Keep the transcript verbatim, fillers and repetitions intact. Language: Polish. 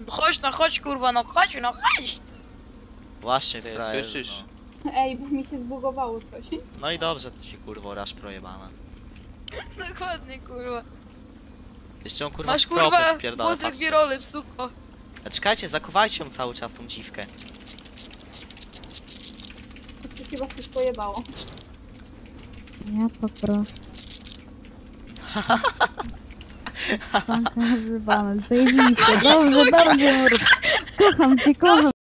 Chodź no, chodź kurwa, no chodź, no chodź. Właśnie, Ty frajer, słyszysz? no. Ej, bo mi się zbugowało coś. No i dobrze, ty się kurwo rasz projebana. Dokładnie kurwa. Jeszcze on kurwa Masz w propy kurwa wpierdala, włosy patrzcie. dwie role, suko. A czekajcie, zakuwajcie ją cały czas, tą dziwkę. To się chyba coś pojebało. Ja poproszę. Panka zjebana, zajebiście, dobrze, dobrze, Mur. Kocham cię, kocham.